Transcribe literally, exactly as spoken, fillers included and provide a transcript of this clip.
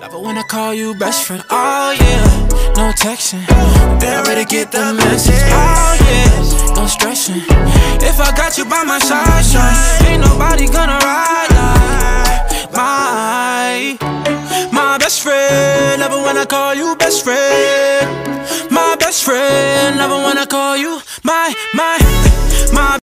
Love it when I call you best friend. Oh yeah, no texting. Been ready to get the message. Oh yeah, no stressing. If I got you by my side, son, ain't nobody gonna ride like my my best friend. Love it when I call you best friend. My best friend. Love it when I call you my my my.